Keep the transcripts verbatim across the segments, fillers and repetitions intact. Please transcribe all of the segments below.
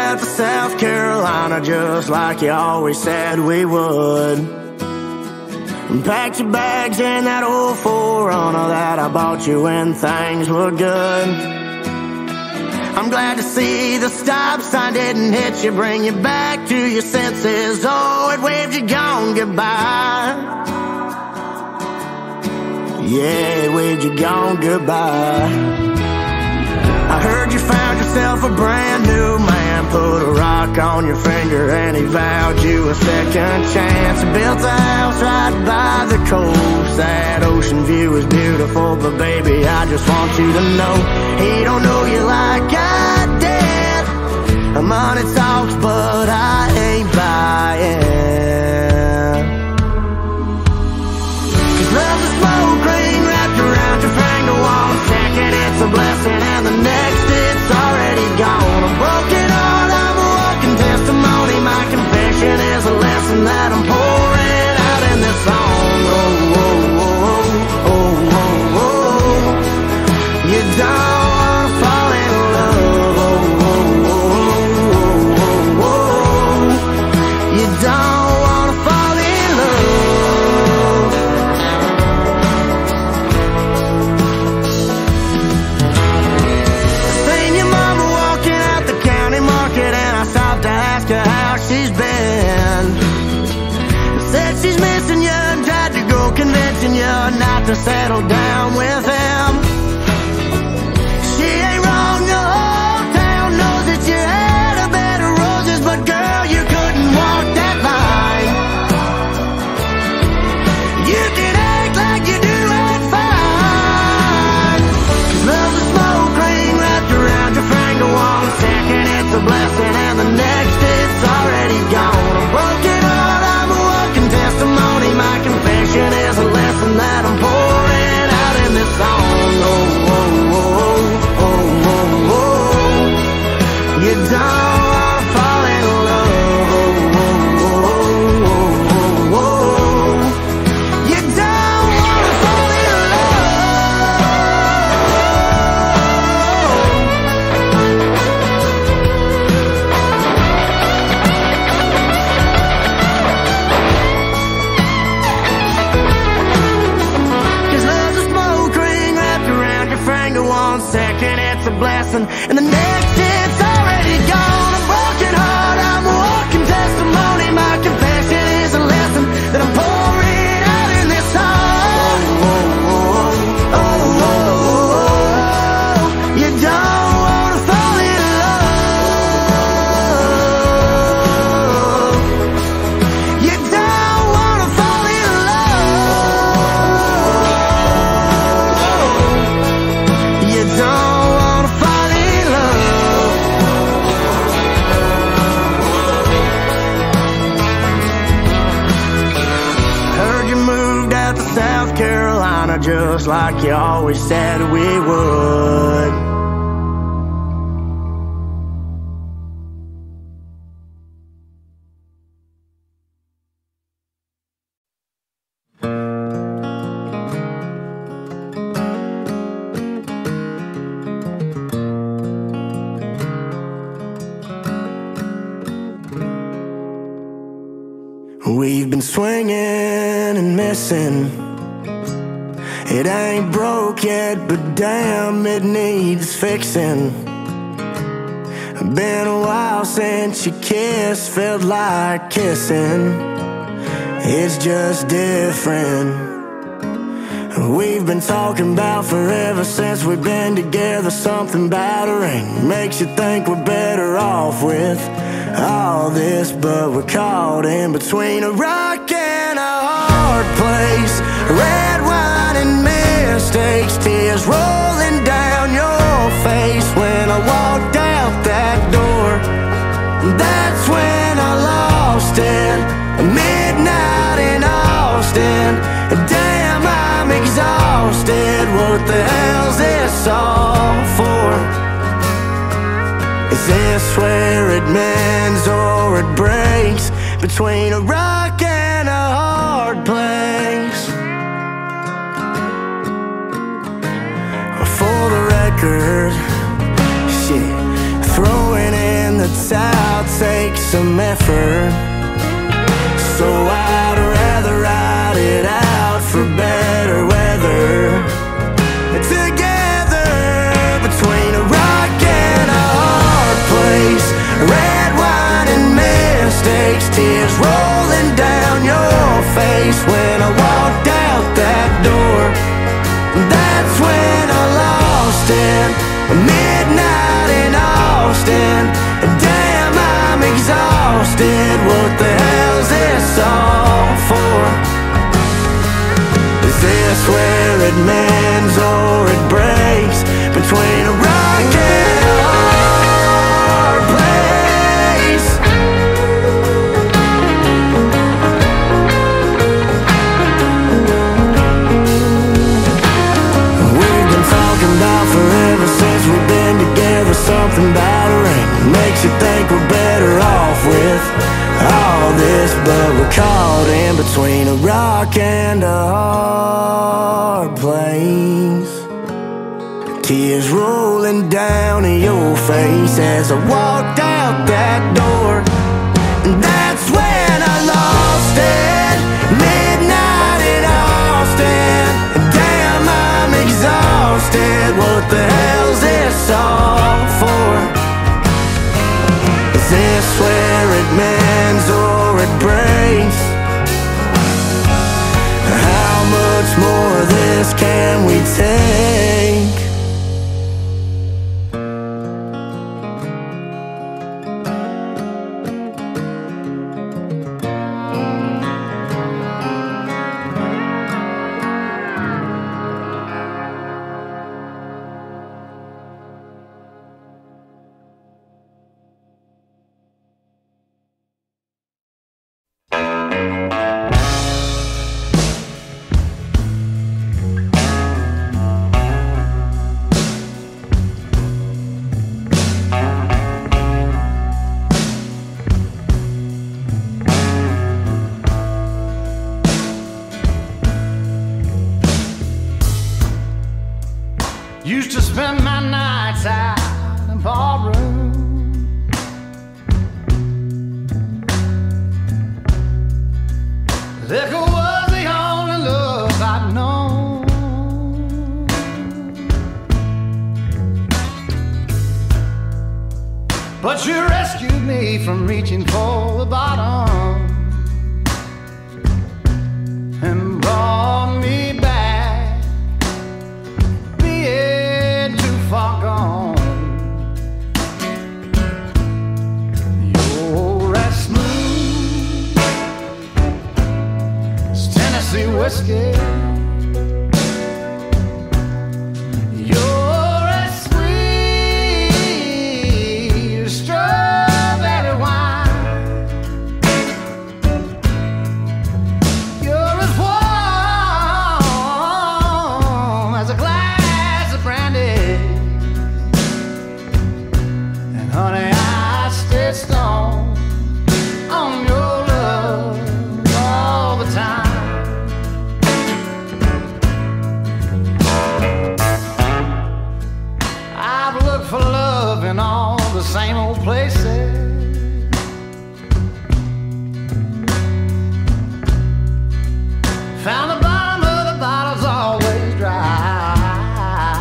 out to South Carolina just like you always said we would. And packed your bags in that old four runner that I bought you when things were good. I'm glad to see the stop sign didn't hit you, bring you back to your senses. Oh, it waved you gone goodbye. Yeah, it waved you gone goodbye. I heard you found yourself a brand new man, put a rock on your finger and he vowed you a second chance. He built a house right by the coast. That ocean view is beautiful, but baby, I just want you to know he don't know you like I did. Money talks, but I ain't buying. 'Cause love's a smoke ring wrapped around your finger. One second it's a blessing and the next it's already gone. A broken heart, I'm a walking testimony. My confession is a lesson that I'm pouring out in this song. Oh, oh, oh, oh, oh, oh. You don't wanna fall in love. Oh, oh, oh, oh, oh, oh. You don't wanna fall in love. Seen your mama walking out the county market and I stopped to ask her how she's been. Said she's missing you and tried to go convincing you not to settle down with him. She ain't wrong, the whole town knows that you had a bed of roses, but girl, you couldn't walk that line. You can act like you do it fine. 'Cause love's a smoke ring wrapped around your finger. One second it's a blessing and the next it's already gone. A broken heart, I'm a walking testimony. My confession is a lesson that I'm pouring out in this song. Oh, oh, oh, oh, oh, oh. You don't wanna fall in love. Oh, oh, oh, oh, oh. You don't wanna fall in one second it's a blessing and the next it's already gone. A broken heart, I'm a walking testimony. My confession is a lesson that I'm pouring out in this song. Oh, oh, oh, oh, oh, oh. You don't wanna fall in love. You don't wanna fall in love. You don't wanna fall in love. Heard you moved out to South Carolina just like you always said we would. We've been swinging and missing. It ain't broke yet, but damn, it needs fixing. Been a while since you kissed, felt like kissing. It's just different. We've been talking about forever since we've been together. Something about a ring makes you think we're better off with all this, but we're caught in between a rock and a hard place. Red wine and mistakes, tears rolling down your face. When I walked out that door, that's when I lost it. Midnight in Austin, damn, I'm exhausted. What the hell's this all for? Is this where it mends or it breaks? Between a rock and a hard place. For the record, shit, throwing in the towel. some effort. So I'd rather ride it out for better weather. Together between a rock and a hard place, red wine and mistakes, tears rolling down your face. When I walked out that door, that's when I lost it. Midnight in Austin, damn, I'm exhausted. What the hell's this all for? Is this where it mends or it breaks? Between a rock and a hard place. We've been talking about forever since we've been together. Something about a ring makes you think we're better off with all this, but we're caught in between a rock and a hard place. Tears rolling down your face as I walked out that door, and that's when I lost it. Midnight in Austin, damn, I'm exhausted. What the hell's this all for? Is this where it mends or it breaks? How much more of this can we take? Used to spend my nights out in ballroom. Liquor was the only love I'd known. But you rescued me from reaching for the bottom and brought me back, being too far gone. You're as smooth as Tennessee whiskey. You're as sweet as strawberry wine. You're as warm as a glass of brandy. And honey, I stay stoned on your love all the time. I've looked for love in all the same old places. Found the bottom of the bottle's always dry.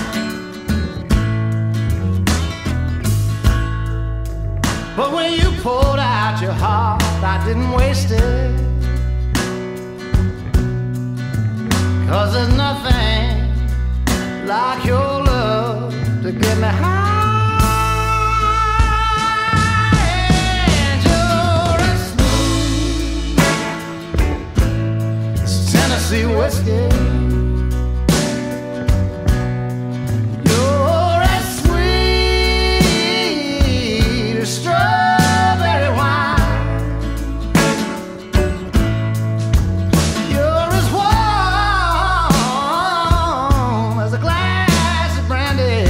But when you poured out your heart, I didn't waste it. 'Cause there's nothing like your love to get me high. And you're as smooth as Tennessee whiskey. You're as sweet as strawberry wine. You're as warm as a glass of brandy.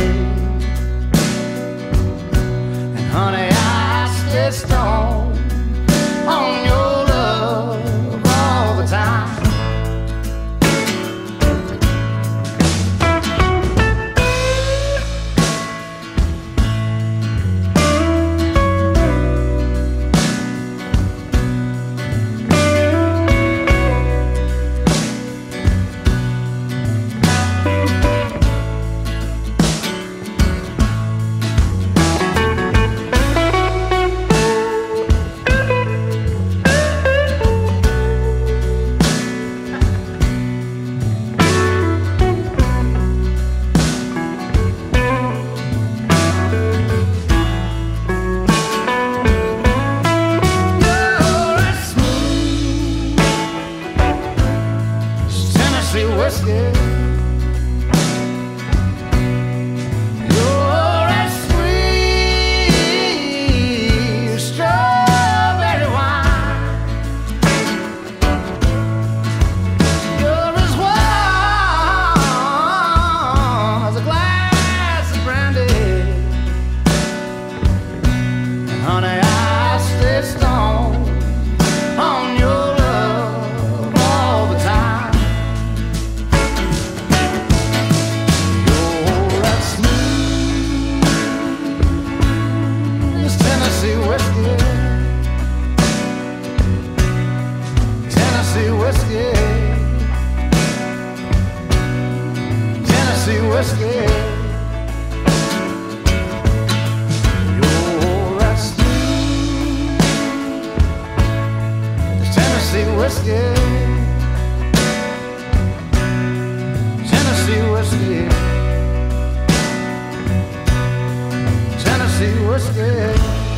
And honey, I stay stoned on your love all the time. whiskey, Tennessee whiskey, Tennessee whiskey.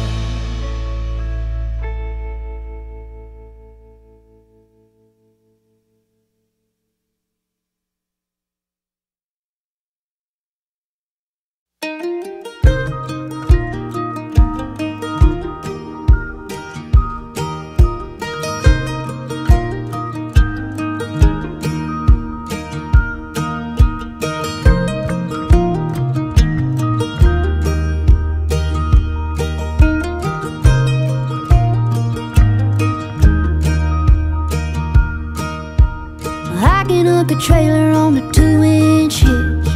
A trailer on the two-inch hitch.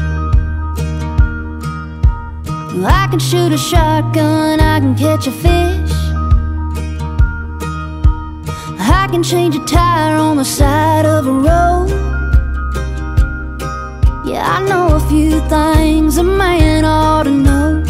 I can shoot a shotgun, I can catch a fish. I can change a tire on the side of a road. Yeah, I know a few things a man ought to know.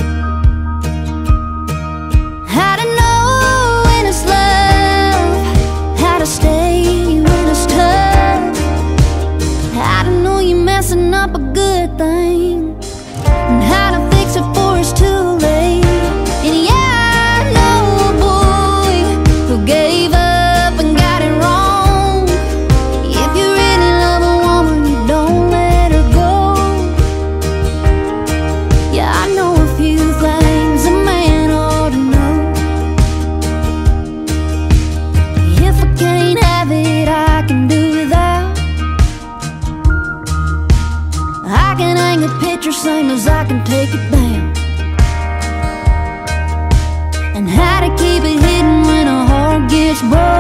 How to know when it's love, how to stay when it's tough, how to know you're messing up a good thing, and how to fix it before it's too late. And yeah, I know a boy who gave up and got it wrong. If you really love a woman, you don't let her go. Yeah, I know a few things a man ought to know. If I can't have it, I can do without. I can hang a picture same as I can take it down, and how to keep it hidden when a heart gets broke.